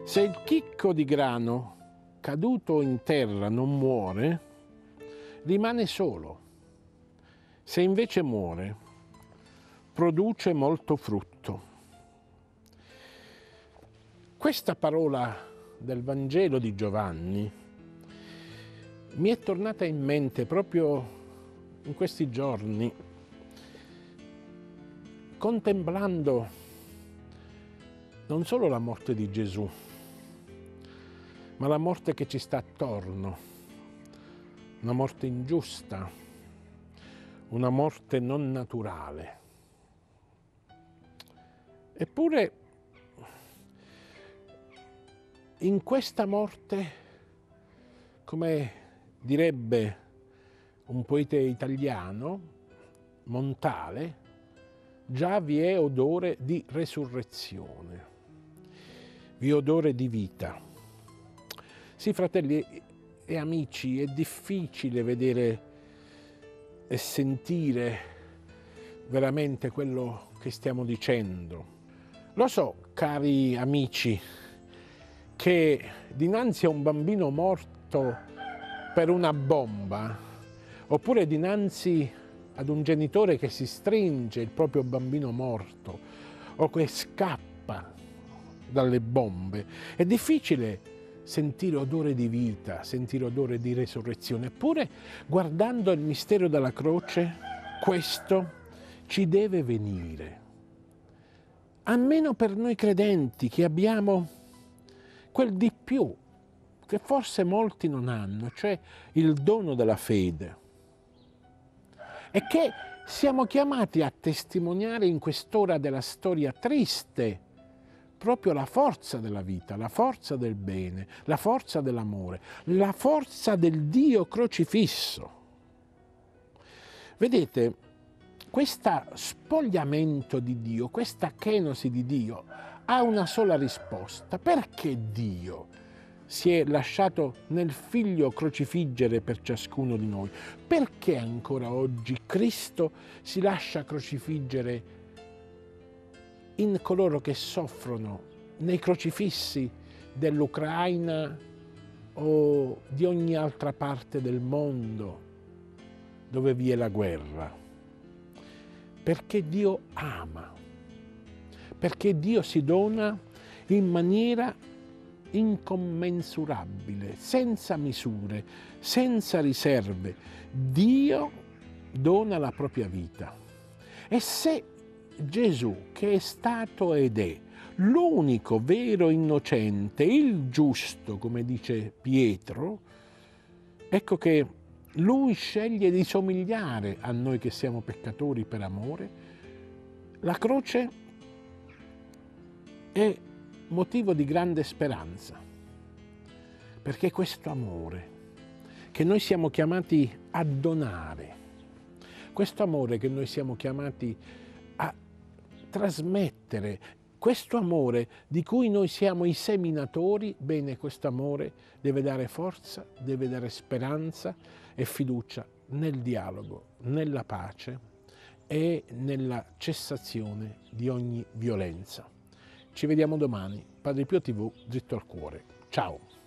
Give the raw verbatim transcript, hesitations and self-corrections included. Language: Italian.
Se il chicco di grano caduto in terra non muore, rimane solo. Se invece muore, produce molto frutto. Questa parola del Vangelo di Giovanni mi è tornata in mente proprio in questi giorni, contemplando non solo la morte di Gesù, ma la morte che ci sta attorno, una morte ingiusta, una morte non naturale. Eppure in questa morte, come direbbe un poeta italiano, Montale, già vi è odore di resurrezione, vi è odore di vita. Sì, fratelli e amici, è difficile vedere e sentire veramente quello che stiamo dicendo. Lo so, cari amici, che dinanzi a un bambino morto per una bomba, oppure dinanzi ad un genitore che si stringe il proprio bambino morto o che scappa dalle bombe, è difficile sentire odore di vita, sentire odore di resurrezione. Eppure, guardando il mistero della croce, questo ci deve venire. Almeno per noi credenti che abbiamo quel di più che forse molti non hanno, cioè il dono della fede. E che siamo chiamati a testimoniare in quest'ora della storia triste proprio la forza della vita, la forza del bene, la forza dell'amore, la forza del Dio crocifisso. Vedete, questo spogliamento di Dio, questa kenosi di Dio, ha una sola risposta. Perché Dio si è lasciato nel Figlio crocifiggere per ciascuno di noi? Perché ancora oggi Cristo si lascia crocifiggere in coloro che soffrono nei crocifissi dell'Ucraina o di ogni altra parte del mondo dove vi è la guerra? Perché Dio ama, perché Dio si dona in maniera incommensurabile, senza misure, senza riserve. Dio dona la propria vita. E se Gesù, che è stato ed è l'unico vero innocente, il giusto, come dice Pietro, ecco che Lui sceglie di somigliare a noi che siamo peccatori per amore. La croce è motivo di grande speranza, perché questo amore che noi siamo chiamati a donare, questo amore che noi siamo chiamati a trasmettere, questo amore di cui noi siamo i seminatori, bene, questo amore deve dare forza, deve dare speranza e fiducia nel dialogo, nella pace e nella cessazione di ogni violenza. Ci vediamo domani. Padre Pio tivù, dritto al cuore. Ciao!